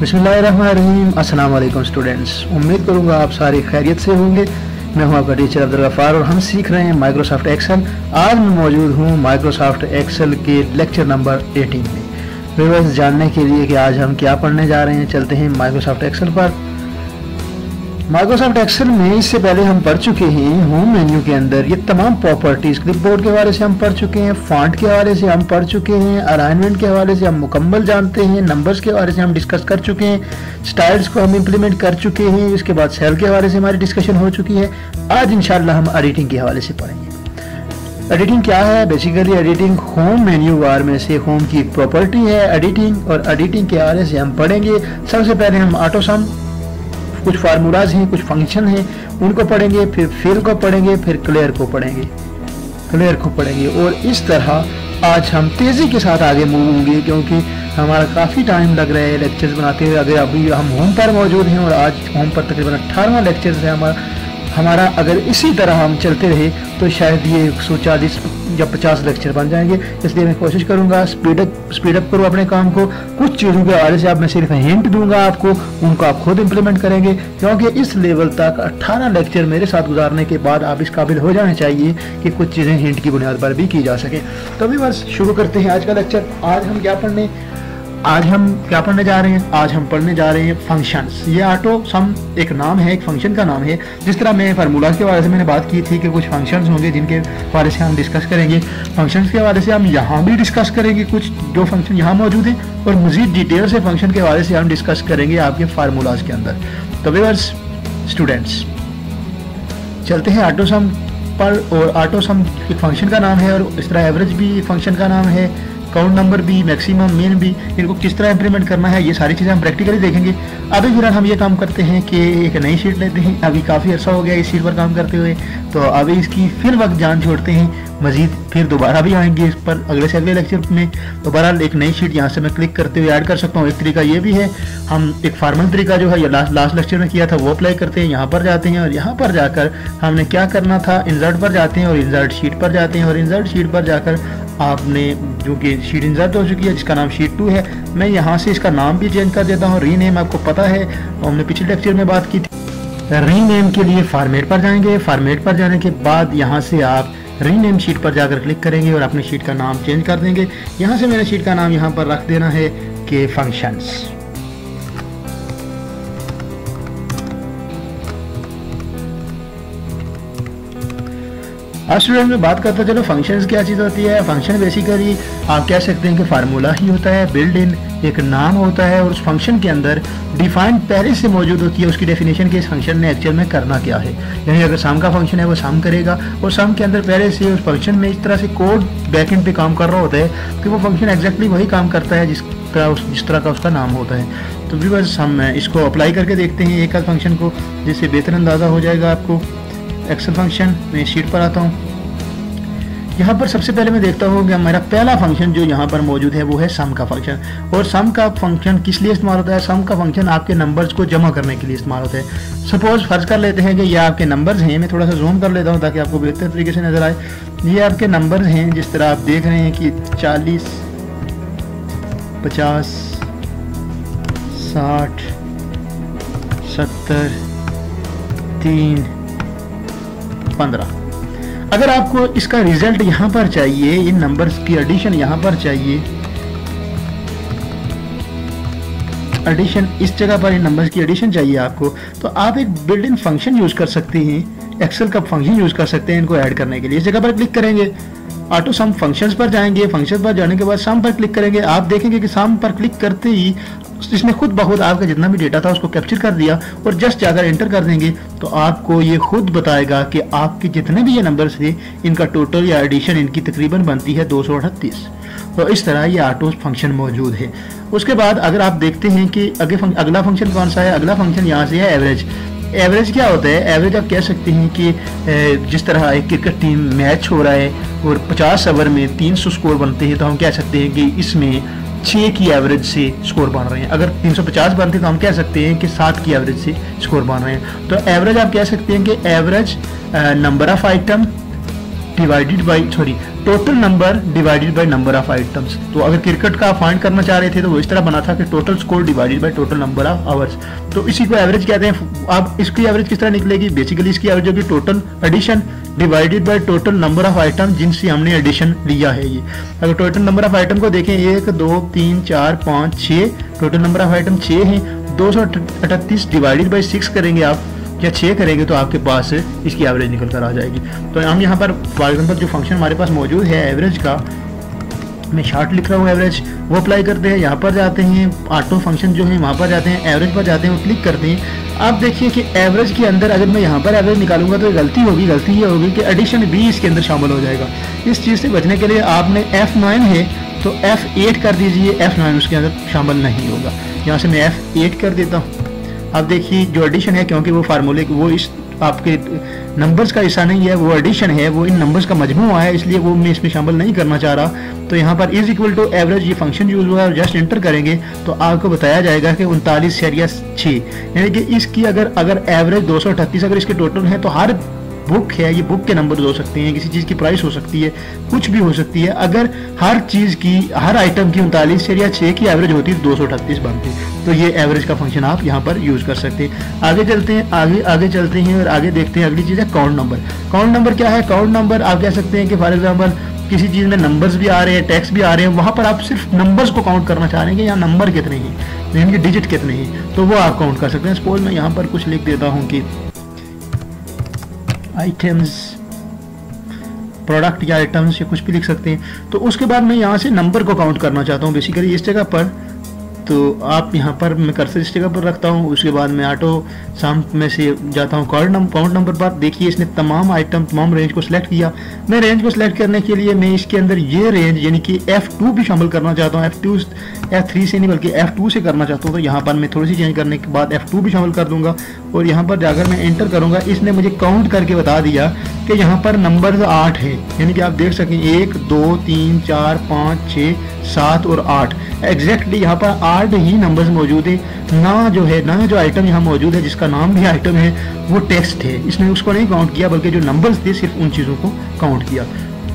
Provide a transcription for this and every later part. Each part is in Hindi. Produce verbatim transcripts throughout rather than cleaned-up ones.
बिस्मिल्लाहिर्रहमानिर्रहीम। अस्सलाम वालेकुम स्टूडेंट्स, उम्मीद करूंगा आप सारे खैरियत से होंगे। मैं हूं आपका टीचर अब्दुल गफ्फार और हम सीख रहे हैं माइक्रोसॉफ्ट एक्सेल। आज मैं मौजूद हूं माइक्रोसॉफ्ट एक्सेल के लेक्चर नंबर अठारह में। व्यूअर्स, जानने के लिए कि आज हम क्या पढ़ने जा रहे हैं, चलते हैं माइक्रोसॉफ्ट एक्सेल पर। माइक्रोसॉफ्ट एक्सेल में इससे पहले हम पढ़ चुके हैं होम मेन्यू के अंदर ये तमाम प्रॉपर्टीज, क्लिपबोर्ड के हवाले से हम पढ़ चुके हैं, फॉन्ट के हवाले से हम पढ़ चुके हैं, अलाइनमेंट के हवाले से हम मुकम्मल जानते हैं, नंबर्स के हवाले से हम डिस्कस कर चुके हैं, स्टाइल्स को हम इम्प्लीमेंट कर चुके हैं, इसके बाद सेल के हवाले से हमारी डिस्कशन हो चुकी है। आज इंशाल्लाह हम एडिटिंग के हवाले से पढ़ेंगे। एडिटिंग क्या है? Basically editing home menu bar में से होम की एक प्रॉपर्टी है एडिटिंग, और एडिटिंग के हवाले से हम पढ़ेंगे। सबसे पहले हम ऑटो सम, कुछ फार्मूलाज हैं, कुछ फंक्शन हैं, उनको पढ़ेंगे, फिर फिल को पढ़ेंगे, फिर क्लियर को पढ़ेंगे क्लियर को पढ़ेंगे और इस तरह आज हम तेज़ी के साथ आगे मूव होंगे, क्योंकि हमारा काफ़ी टाइम लग रहा है लेक्चर्स बनाते हुए। अगर अभी हम होम पर मौजूद हैं और आज होम पर तकरीबन अट्ठारहवां लेक्चर है हमारा हमारा अगर इसी तरह हम चलते रहे तो शायद ये एक सौ चालीस या पचास लेक्चर बन जाएंगे। इसलिए मैं कोशिश करूंगा स्पीडअप स्पीडअप करूँ अपने काम को। कुछ चीज़ों के हवाले से आप मैं सिर्फ हिंट दूंगा आपको, उनको आप खुद इंप्लीमेंट करेंगे, क्योंकि इस लेवल तक अट्ठारह लेक्चर मेरे साथ गुजारने के बाद आप इस काबिल हो जाने चाहिए कि कुछ चीज़ें हिंट की बुनियाद पर भी की जा सके। तो अभी बस शुरू करते हैं आज का लेक्चर। आज हम क्या पढ़ने आज हम क्या पढ़ने जा रहे हैं? आज हम पढ़ने जा रहे हैं फंक्शंस। ये ऑटो सम एक नाम है, एक फंक्शन का नाम है। जिस तरह मैं फार्मूला के हवाले से मैंने बात की थी कि कुछ फंक्शंस होंगे जिनके हवाले से हम डिस्कस करेंगे। फंक्शंस के हवाले से हम यहाँ भी डिस्कस करेंगे, कुछ जो फंक्शन यहाँ मौजूद हैं, और मजीद डिटेल से फंक्शन के हवाले से हम डिस्कस करेंगे आपके फार्मूलाज के अंदर। तो व्यूअर्स स्टूडेंट्स, चलते हैं ऑटो सम पर। और ऑटो सम एक फंक्शन का नाम है, और इस तरह एवरेज भी एक फंक्शन का नाम है, काउंट नंबर भी, मैक्सिमम, मीन भी। इनको किस तरह इंप्लीमेंट करना है ये सारी चीज़ें हम प्रैक्टिकली देखेंगे। अभी फिलहाल हम ये काम करते हैं कि एक नई शीट लेते हैं। अभी काफ़ी अर्सा हो गया इस शीट पर काम करते हुए, तो अभी इसकी फिर वक्त जान छोड़ते हैं। मजीद फिर दोबारा भी आएंगे इस पर अगले से अगले लेक्चर में। दोबारा एक नई शीट यहाँ से मैं क्लिक करते हुए ऐड कर सकता हूँ। एक तरीका ये भी है, हम एक फॉर्मल तरीका जो है ये लास्ट लास्ट लेक्चर में किया था वो अप्लाई करते हैं। यहाँ पर जाते हैं और यहाँ पर जाकर हमने क्या करना था, इंसर्ट पर जाते हैं और इंसर्ट शीट पर जाते हैं। और इंसर्ट शीट पर जाकर आपने, जो कि शीट इंसर्ट हो चुकी है जिसका नाम शीट टू है, मैं यहाँ से इसका नाम भी चेंज कर देता हूँ। रीनेम आपको पता है, हमने पिछले लेक्चर में बात की थी। रीनेम के लिए फॉर्मेट पर जाएंगे। फॉर्मेट पर जाने के बाद यहाँ से आप रीनेम शीट पर जाकर क्लिक करेंगे और अपनी शीट का नाम चेंज कर देंगे। यहाँ से मैंने शीट का नाम यहाँ पर रख देना है कि फंक्शंस। आज स्टूडेंट में बात करता चलो फंक्शंस क्या चीज़ होती है। फंक्शन बेसिकली आप कह सकते हैं कि फार्मूला ही होता है, बिल्ड इन एक नाम होता है, और उस फंक्शन के अंदर डिफाइंड पहले से मौजूद होती है उसकी डेफिनेशन के इस फंक्शन ने एक्चुअल में करना क्या है। यानी अगर सम का फंक्शन है वो सम करेगा, और सम के अंदर पहले से उस फंक्शन में इस तरह से कोड बैकएंड पे काम कर रहा होता है कि वो फंक्शन एग्जैक्टली वही काम करता है जिस तरह उस जिस तरह का उसका नाम होता है। तो व्यूअर्स, हम इसको अप्लाई करके देखते हैं एक आध फंक्शन को, जिससे बेहतर अंदाज़ा हो जाएगा आपको। एक्सेल फंक्शन में शीट पर आता हूँ। यहाँ पर सबसे पहले मैं देखता हूँ कि हमारा पहला फंक्शन जो यहाँ पर मौजूद है वो है सम का फंक्शन। और सम का फंक्शन किस लिए इस्तेमाल होता है? सम का फंक्शन आपके नंबर्स को जमा करने के लिए इस्तेमाल होता है। सपोज फर्ज कर लेते हैं कि ये आपके नंबर्स हैं। मैं थोड़ा सा जूम कर लेता हूँ ताकि आपको बेहतर तरीके से नजर आए। ये आपके नंबर्स हैं, जिस तरह आप देख रहे हैं कि चालीस, पचास, साठ, सत्तर, तीन, पंद्रह। अगर आपको इसका रिजल्ट यहाँ पर चाहिए, इन नंबर्स की एडिशन यहाँ पर चाहिए, एडिशन इस जगह पर इन नंबर्स की एडिशन चाहिए आपको, तो आप एक बिल्ट इन फंक्शन यूज कर सकते हैं। एक्सेल का फंक्शन यूज कर सकते हैं इनको ऐड करने के लिए। इस जगह पर क्लिक करेंगे, ऑटो सम फंक्शंस पर जाएंगे। फंक्शंस पर जाने के बाद सम पर क्लिक करेंगे। आप देखेंगे कि सम पर क्लिक करते ही इसने खुद ब खुद आपका जितना भी डेटा था उसको कैप्चर कर दिया, और जस्ट जाकर एंटर कर देंगे तो आपको ये खुद बताएगा कि आपके जितने भी ये नंबर्स थे इनका टोटल या एडिशन इनकी तकरीबन बनती है दो सौ अड़तीस। तो इस तरह ये ऑटो फंक्शन मौजूद है। उसके बाद अगर आप देखते हैं कि अगे फंक, अगला फंक्शन कौन सा है, अगला फंक्शन यहाँ से है एवरेज। एवरेज क्या होता है? एवरेज आप कह सकते हैं कि जिस तरह एक क्रिकेट टीम मैच हो रहा है और पचास ओवर में तीन सौ स्कोर बनते हैं, तो हम कह सकते हैं कि इसमें छः की एवरेज से स्कोर बन रहे हैं। अगर तीन सौ पचास बनते तो हम कह सकते हैं कि सात की एवरेज से स्कोर बन रहे हैं। तो एवरेज आप कह सकते हैं कि average number of item divided by sorry total number divided by number of items. तो अगर क्रिकेट का फाइंड करना चाह रहे थे तो वो इस तरह बना था कि total score divided by total number of hours. तो इसी को एवरेज कहते हैं। अब इसकी एवरेज किस तरह निकलेगी? बेसिकली इसकी एवरेज होगी total addition divided by total number of item जिनसे हमने एडिशन लिया है। ये अगर टोटल नंबर ऑफ आइटम को देखें, एक दो तीन चार पाँच छः, टोटल नंबर ऑफ आइटम छः हैं। दो सौ अठतीस डिवाइडेड बाई सिक्स करेंगे आप या छः करेंगे तो आपके पास इसकी एवरेज निकल कर आ जाएगी। तो हम यहाँ पर फॉर एग्जाम्पल जो फंक्शन हमारे पास मौजूद है एवरेज का, मैं शार्ट लिख रहा हूँ एवरेज, वो अप्लाई करते हैं। यहाँ पर जाते हैं ऑटो फंक्शन जो है वहाँ पर जाते हैं, एवरेज पर जाते हैं, वो क्लिक करते हैं। आप देखिए कि एवरेज के अंदर अगर मैं यहाँ पर एवरेज निकालूंगा तो गलती होगी। गलती ये होगी कि एडिशन भी इसके अंदर शामिल हो जाएगा। इस चीज़ से बचने के लिए आपने एफ नाइन है तो एफ एट कर दीजिए, एफ नाइन उसके अंदर शामिल नहीं होगा। यहाँ से मैं एफ एट कर देता हूँ। अब देखिए जो एडिशन है, क्योंकि वो फार्मूले वो इस आपके नंबर्स का हिस्सा नहीं है, वो एडिशन है, वो इन नंबर्स का मजमूआ है, इसलिए वो मैं इसमें शामिल नहीं करना चाह रहा। तो यहाँ पर इज इक्वल टू एवरेज ये फंक्शन यूज हुआ है और जस्ट एंटर करेंगे तो आपको बताया जाएगा कि उनतालीस शरिया छः, यानी कि इसकी अगर अगर एवरेज दो सौ अठतीस अगर इसके टोटल है तो हर बुक है, ये बुक के नंबर हो सकते हैं, किसी चीज़ की प्राइस हो सकती है, कुछ भी हो सकती है। अगर हर चीज़ की हर आइटम की उनतालीस या छः की एवरेज होती है तो दो सौ अठतीस बनती है। तो ये एवरेज का फंक्शन आप यहाँ पर यूज़ कर सकते हैं। आगे चलते हैं, आगे आगे चलते हैं और आगे देखते हैं। अगली चीज़ है काउंट नंबर। काउंट नंबर क्या है? काउंट नंबर आप कह सकते हैं कि फॉर एग्जाम्पल किसी चीज़ में नंबर्स भी आ रहे हैं, टेक्स्ट भी आ रहे हैं, वहाँ पर आप सिर्फ नंबर्स को काउंट करना चाह रहे हैं कि यहाँ नंबर कितने हैं, यानी कि डिजिट कितने हैं, तो वो आप काउंट कर सकते हैं। सपोज मैं यहाँ पर कुछ लिख देता हूँ कि आइटम्स, प्रोडक्ट या आइटम्स या कुछ भी लिख सकते हैं। तो उसके बाद मैं यहाँ से नंबर को काउंट करना चाहता हूँ बेसिकली इस जगह पर। तो आप यहाँ पर मैं कर्सर इस जगह पर रखता हूँ, उसके बाद मैं ऑटो सम में से जाता हूँ काउंट नंबर काउंट नंबर पर। देखिए इसने तमाम आइटम तमाम रेंज को सिलेक्ट किया। मैं रेंज को सिलेक्ट करने के लिए मैं इसके अंदर ये रेंज यानी कि एफ टू भी शामिल करना चाहता हूँ। एफ टू एफ थ्री से नहीं बल्कि एफ टू से करना चाहता हूँ। तो यहाँ पर मैं थोड़ी सी चेंज करने के बाद एफ टू भी शामिल कर दूंगा और यहाँ पर जाकर मैं एंटर करूँगा। इसने मुझे काउंट करके बता दिया कि यहाँ पर नंबर आठ है, यानी कि आप देख सकें एक दो तीन चार पाँच छः सात और आठ, एग्जैक्टली यहाँ पर आठ ही नंबर्स मौजूद है। ना जो है ना जो आइटम यहाँ मौजूद है जिसका नाम भी आइटम है वो टेक्स्ट है, इसने उसको नहीं काउंट किया बल्कि जो नंबर्स थे सिर्फ उन चीज़ों को काउंट किया।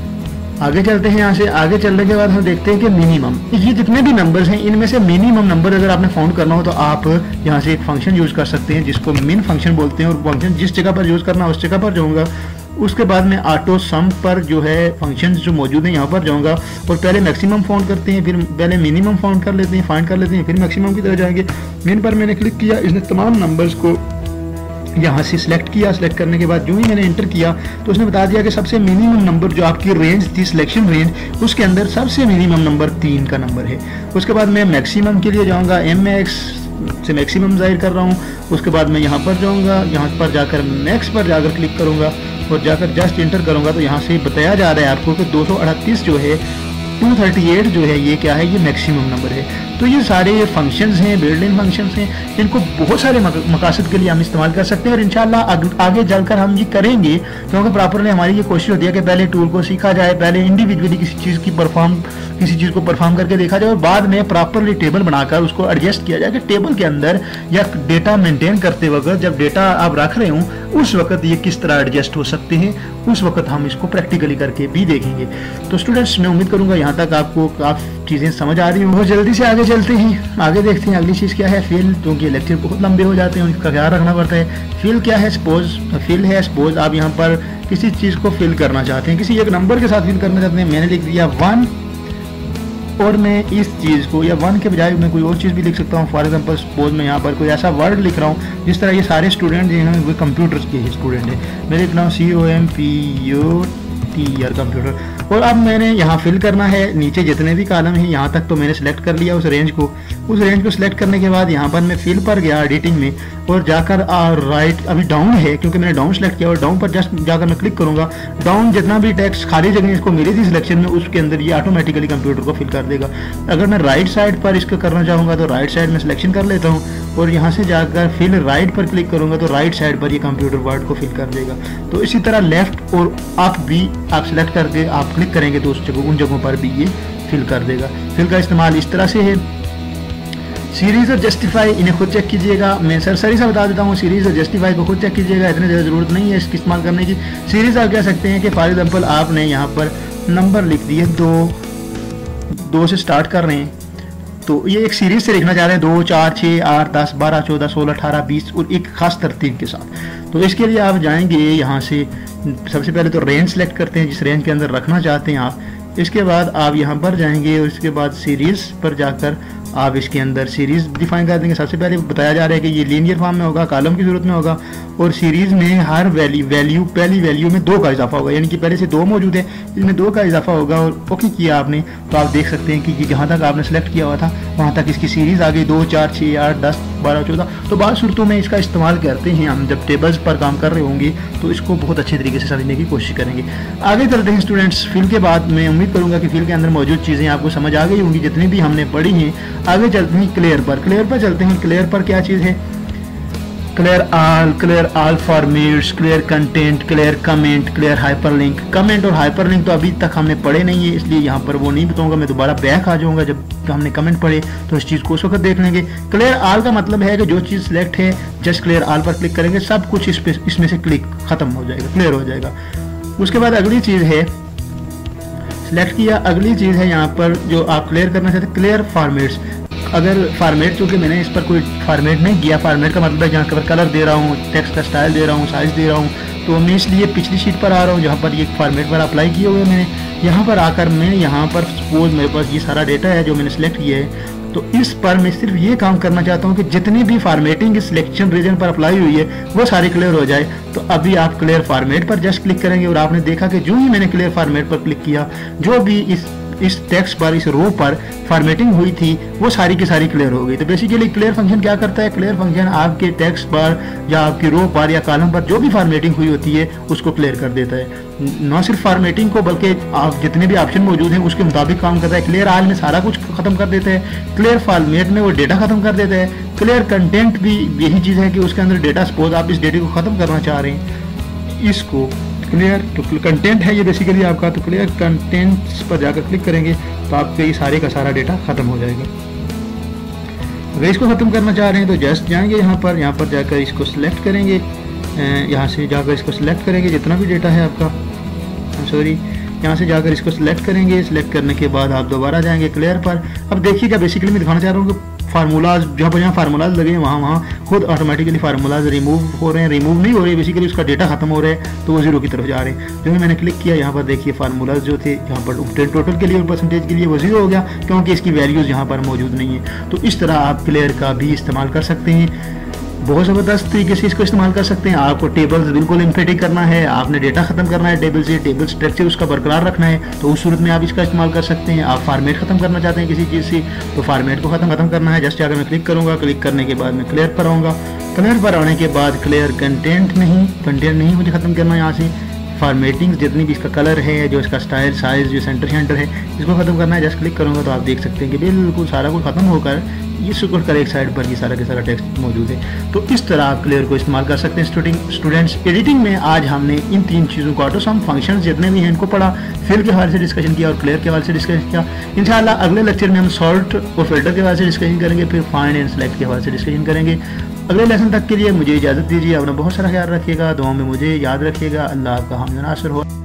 आगे चलते हैं। यहाँ से आगे चलने के बाद हम देखते हैं कि मिनिमम, ये जितने भी नंबर्स हैं इनमें से मिनिमम नंबर अगर आपने फाउंड करना हो तो आप यहाँ से एक फंक्शन यूज़ कर सकते हैं जिसको मिन फंक्शन बोलते हैं। और फंक्शन जिस जगह पर यूज़ करना उस जगह पर जाऊँगा। उसके बाद मैं ऑटो सम पर जो है फंक्शन जो मौजूद हैं यहाँ पर जाऊँगा और पहले मैक्सिमम फाउंड करते हैं, फिर पहले मिनिमम फाउंड कर लेते हैं, फाइंड कर लेते हैं, फिर मैक्सिमम की तरफ जाएंगे। मिन पर मैंने क्लिक किया, इसने तमाम नंबर्स को यहाँ से सिलेक्ट किया। सिलेक्ट करने के बाद जो ही मैंने एंटर किया तो उसने बता दिया कि सबसे मिनिमम नंबर जो आपकी रेंज थी सिलेक्शन रेंज उसके अंदर सबसे मिनिमम नंबर तीन का नंबर है। उसके बाद मैं मैक्सिमम के लिए जाऊँगा, एम एक्स से मैक्सिमम जाहिर कर रहा हूँ। उसके बाद मैं यहाँ पर जाऊँगा, यहाँ पर जाकर मैक्स पर जाकर क्लिक करूँगा और जाकर जस्ट एंटर करूँगा तो यहाँ से बताया जा रहा है आपको कि दो सौ अड़तीस जो है दो सौ अड़तीस जो है ये क्या है, ये मैक्सिमम नंबर है। तो ये सारे फंक्शंस हैं, बिल्ट इन फंक्शंस हैं, इनको बहुत सारे मकासद के लिए हम इस्तेमाल कर सकते हैं और इंशाल्लाह आगे चलकर हम ये करेंगे क्योंकि प्रॉपरली हमारी ये कोशिश होती है कि पहले टूल को सीखा जाए, पहले इंडिविजुअली किसी चीज़ की परफॉर्म किसी चीज़ को परफॉर्म करके देखा जाए और बाद में प्रॉपरली टेबल बनाकर उसको एडजस्ट किया जाए कि टेबल के अंदर या डेटा मेंटेन करते वक्त जब डेटा आप रख रहे हों उस वक्त ये किस तरह एडजस्ट हो सकते हैं, उस वक्त हम इसको प्रैक्टिकली करके भी देखेंगे। तो स्टूडेंट्स मैं उम्मीद करूँगा यहाँ तक आपको काफ़ी चीज़ें समझ आ रही हों। बहुत जल्दी से आगे चलते हैं, आगे देखते हैं अगली चीज़ क्या है। फिल, क्योंकि लेक्चर बहुत लंबे हो जाते हैं उनका ख्याल रखना पड़ता है। फिल क्या है? सपोज फिल है, सपोज आप यहाँ पर किसी चीज़ को फिल करना चाहते हैं, किसी एक नंबर के साथ फिल करना चाहते हैं। मैंने लिख दिया वन और मैं इस चीज़ को या वन के बजाय मैं कोई और चीज़ भी लिख सकता हूँ। फॉर एग्जांपल सपोज मैं यहाँ पर कोई ऐसा वर्ड लिख रहा हूँ जिस तरह ये सारे स्टूडेंट जो हैं वो कंप्यूटर्स के ही स्टूडेंट हैं। मैं लिख रहा हूँ C O M P U T R computer. और अब मैंने यहाँ फिल करना है नीचे जितने भी कॉलम हैं यहाँ तक तो मैंने सेलेक्ट कर लिया उस रेंज को। उस रेंज को सिलेक्ट करने के बाद यहाँ पर मैं फिल पर गया एडिटिंग में और जाकर राइट अभी डाउन है क्योंकि मैंने डाउन सेलेक्ट किया और डाउन पर जस्ट जाकर मैं क्लिक करूँगा। डाउन जितना भी टेक्स्ट खाली जगह इसको मिली थी सिलेक्शन में उसके अंदर ये ऑटोमेटिकली कंप्यूटर को फिल कर देगा। अगर मैं राइट साइड पर इसको करना चाहूँगा तो राइट साइड में सिलेक्शन कर लेता हूँ और यहाँ से जाकर फिल राइट पर क्लिक करूँगा तो राइट साइड पर ये कंप्यूटर वर्ड को फिल कर देगा। तो इसी तरह लेफ्ट और अप भी आप सिलेक्ट करके आप क्लिक करेंगे तो उस जगह उन जगहों पर भी ये फिल कर देगा। फिल का इस्तेमाल इस तरह से है। सीरीज और जस्टिफाई इन्हें खुद चेक कीजिएगा। मैं सरसरी सा बता देता हूँ, सीरीज और जस्टिफाई को खुद चेक कीजिएगा, इतनी ज़्यादा ज़रूरत नहीं है इसकी इस्तेमाल करने की। सीरीज आप कह सकते हैं कि फॉर एग्जाम्पल आपने यहाँ पर नंबर लिख दिए दो, दो से स्टार्ट कर रहे हैं, तो ये एक सीरीज से लिखना चाह रहे हैं दो, चार, छः, आठ, दस, बारह, चौदह, सोलह, अठारह, बीस और एक खास तरतीब के साथ। तो इसके लिए आप जाएंगे यहाँ से, सबसे पहले तो रेंज सेलेक्ट करते हैं जिस रेंज के अंदर रखना चाहते हैं आप। इसके बाद आप यहाँ पर जाएंगे और इसके बाद सीरीज़ पर जाकर आप इसके अंदर सीरीज़ डिफाइन कर देंगे। सबसे पहले बताया जा रहा है कि ये लीनियर फॉर्म में होगा, कॉलम की सूरत में होगा, और सीरीज़ में हर वैल्यू वैल्यू पहली वैल्यू में दो का इजाफा होगा, यानी कि पहले से दो मौजूद है, इसमें दो का इजाफा होगा। और ओके किया आपने तो आप देख सकते हैं कि जहाँ तक आपने सेलेक्ट किया हुआ था वहाँ तक इसकी सीरीज़ आ गई, दो, चार, छः, आठ, दस, बारह, चौदह। तो बाद सूरतों में इसका इस्तेमाल करते हैं हम, जब टेबल्स पर काम कर रहे होंगे तो इसको बहुत अच्छे तरीके से समझने की कोशिश करेंगे। आगे चलते हैं स्टूडेंट्स, फिल के बाद मैं उम्मीद करूँगा कि फिल के अंदर मौजूद चीज़ें आपको समझ आ गई होंगी जितनी भी हमने पढ़ी हैं। आगे चलते हैं क्लियर पर। क्लियर पर चलते हैं, क्लियर पर क्या चीज़ है? Clear all, clear all formats, clear content, clear comment, clear hyperlink. Comment और हाइपरलिंक तो अभी तक हमने पढ़े नहीं है, इसलिए यहाँ पर वो नहीं बताऊंगा, मैं दोबारा बैक आ जाऊंगा जब हमने कमेंट पढ़े तो इस चीज़ को उस वक्त देख लेंगे। क्लियर ऑल का मतलब है कि जो चीज़ सिलेक्ट है जस्ट क्लियर ऑल पर क्लिक करेंगे, सब कुछ इस पे इसमें से क्लिक खत्म हो जाएगा, क्लियर हो जाएगा। उसके बाद अगली चीज़ है, सिलेक्ट किया, अगली चीज़ है यहाँ पर जो आप क्लियर करना चाहते हैं, क्लियर फॉर्मेट्स। अगर फॉर्मेट, चूँकि मैंने इस पर कोई फॉर्मेट नहीं किया, फॉर्मेट का मतलब है जहाँ पर कलर दे रहा हूँ, टेक्स्ट का स्टाइल दे रहा हूँ, साइज दे रहा हूँ, तो मैं इसलिए पिछली शीट पर आ रहा हूँ जहाँ पर ये फॉर्मेट पर अप्लाई किए हुए मैंने। यहाँ पर आकर मैं यहाँ पर सपोज मेरे पास ये सारा डेटा है जो मैंने सेलेक्ट किया है, तो इस पर मैं सिर्फ ये काम करना चाहता हूँ कि जितनी भी फॉर्मेटिंग इस सिलेक्शन रीजन पर अप्लाई हुई है वो सारी क्लियर हो जाए। तो अभी आप क्लियर फॉर्मेट पर जस्ट क्लिक करेंगे और आपने देखा कि जो ही मैंने क्लियर फॉर्मेट पर क्लिक किया, जो भी इस इस टेक्स्ट पर, इस रो पर फॉर्मेटिंग हुई थी वो सारी की सारी क्लियर हो गई। तो बेसिकली क्लियर फंक्शन क्या करता है? क्लियर फंक्शन आपके टेक्स्ट पर या आपकी रो पर या कॉलम पर जो भी फॉर्मेटिंग हुई होती है उसको क्लियर कर देता है। न सिर्फ फॉर्मेटिंग को बल्कि आप जितने भी ऑप्शन मौजूद हैं उसके मुताबिक काम करता है। क्लियर ऑल में सारा कुछ खत्म कर देता है, क्लियर फॉर्मेट में वो डेटा खत्म कर देता है। क्लियर कंटेंट भी यही चीज़ है कि उसके अंदर डेटा, सपोज आप इस डेटा को ख़त्म करना चाह रहे हैं, इसको क्लियर तो कंटेंट है ये बेसिकली आपका, तो क्लियर कंटेंट्स पर जाकर क्लिक करेंगे तो आपके ये सारे का सारा डेटा खत्म हो जाएगा। अगर इसको ख़त्म करना चाह रहे हैं तो जस्ट जाएंगे यहाँ पर, यहाँ पर जाकर इसको सिलेक्ट करेंगे, यहाँ से जाकर इसको सिलेक्ट करेंगे जितना भी डेटा है आपका, सॉरी यहाँ से जाकर इसको सिलेक्ट करेंगे। सिलेक्ट करने के बाद आप दोबारा जाएंगे क्लियर पर। अब देखिएगा बेसिकली मैं दिखाना चाह रहा हूँ कि फार्मूलाज जहाँ पर जहाँ फार्मूलाज लगे हैं वहाँ वहाँ खुद ऑटोमेटिकली फार्मूलाज रिमूव हो रहे हैं, रिमूव नहीं हो रहे, बेसिकली उसका डेटा खत्म हो रहा है तो वो जीरो की तरफ जा रहे हैं। जो भी मैंने क्लिक किया यहाँ पर देखिए फार्मूलाज जो थे यहाँ पर टोटल के लिए और परसेंटेज के लिए वो जीरो हो गया क्योंकि इसकी वैल्यूज़ यहाँ पर मौजूद नहीं है। तो इस तरह आप क्लियर का भी इस्तेमाल कर सकते हैं, बहुत ज़बरदस्त तरीके से इसको इस्तेमाल कर सकते हैं। आपको टेबल्स बिल्कुल इम्फेटिक करना है, आपने डेटा खत्म करना है टेबल से, टेबल स्ट्रक्चर उसका बरकरार रखना है, तो उस सूरत में आप इसका इस्तेमाल कर सकते हैं। आप फार्मेट खत्म करना चाहते हैं किसी चीज़ से तो फार्मेट को खत्म खत्म करना है, जस्ट अगर मैं क्लिक करूँगा, क्लिक करने के बाद मैं क्लियर पर आऊँगा। क्लियर पर आने के बाद क्लियर कंटेंट नहीं, कंटेंट नहीं मुझे ख़त्म करना है यहाँ से, फॉर्मेटिंग जितनी भी इसका कलर है, जो इसका स्टाइल, साइज, जो सेंटर सेंटर है, इसको खत्म करना है। जस्ट क्लिक करूँगा तो आप देख सकते हैं कि बिल्कुल सारा कुछ खत्म होकर ये सुकड़ कर एक साइड पर ये सारा के सारा टेक्स्ट मौजूद है। तो इस तरह आप क्लियर को इस्तेमाल कर सकते हैं स्टूडेंट स्टूडेंट्स एडिटिंग में। आज हमने इन तीन चीज़ों को, ऑटोसम, फंक्शंस जितने भी हैं इनको पढ़ा, फिल के हवाले से डिस्कशन किया और क्लियर के हवाले से डिस्कशन किया। इंशाल्लाह अगले लेक्चर में हम सॉर्ट और फिल्टर के हवाले से डिस्कशन करेंगे, फिर फाइंड एंड सेलेक्ट के हवाले से डिस्कशन करेंगे। अगले लेसन तक के लिए मुझे इजाज़त दीजिए, अपना बहुत सारा ख्याल रखिएगा, दुआओं में मुझे याद रखिएगा। अल्लाह आपका हम नासिर हो।